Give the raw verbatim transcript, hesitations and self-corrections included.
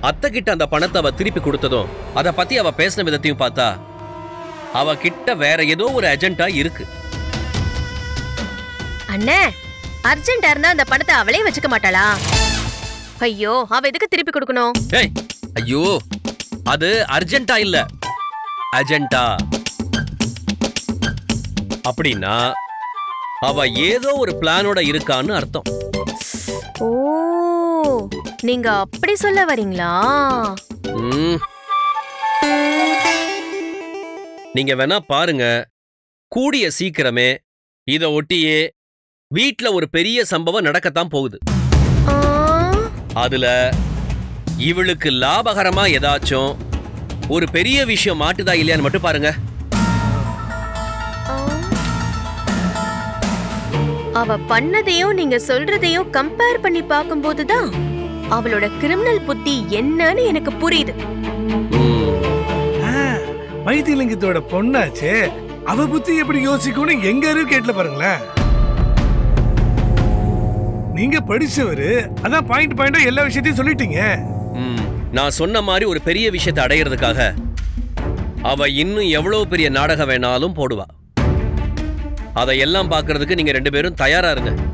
அத்தை கிட்ட அந்த பணத்தை அவ திருப்பி கொடுத்ததும் அதை பத்தி அவ பேசின விதத்தையும் பார்த்தா அவ கிட்ட வேற ஏதோ ஒரு அஜெண்டா இருக்கு. அண்ணே, அர்ஜென்டா இருந்தா அந்த பணத்தை அவளே வச்சுக்க மாட்டாளா? ஐயோ, அவ எதுக்கு திருப்பி கொடுக்கணும்? ஏய், ஐயோ, அது அர்ஜென்டா இல்ல, அஜெண்டா. அப்படின்னா அவ ஏதோ ஒரு பிளானோட இருக்கான்னு அர்த்தம். ஓ, நீங்க அப்படி சொல்ல வரீங்களா? நீங்க வேணா பாருங்க, கூடிய சீக்கிரமே இத ஒட்டியே வீட்ல ஒரு பெரிய சம்பவம் நடக்கத்தான் போகுது. அதுல இவளுக்கு லாபகரமா ஏதாச்சும் ஒரு பெரிய விஷயம் மாட்டுதா இல்லையான்னு மட்டும் பாருங்க. அவ பண்ணதையும் நீங்க சொல்றதையும் கம்பேர் பண்ணி பார்க்கும்போதுதான் அவளோட கிரிமினல் புத்தி என்னன்னு எனக்கு புரியுது. வைத்தியலிங்கத்தோட பொண்ணாச்சே, அவ புத்தி எப்படி யோசிக்கும்னு எங்க இருக்கு கேட்ல பாருங்களேன். நீங்க படிச்சவரு, அதான் பாயிண்ட் பாயிண்டா எல்லா விஷயத்தையும் சொல்லிட்டீங்க. நான் சொன்ன மாதிரி ஒரு பெரிய விஷயத்தை அடையிறதுக்காக அவ இன்னும் எவ்வளவு பெரிய நாடகம் வேணாலும் போடுவா. அதையெல்லாம் பாக்குறதுக்கு நீங்க ரெண்டு பேரும் தயாரா இருங்க.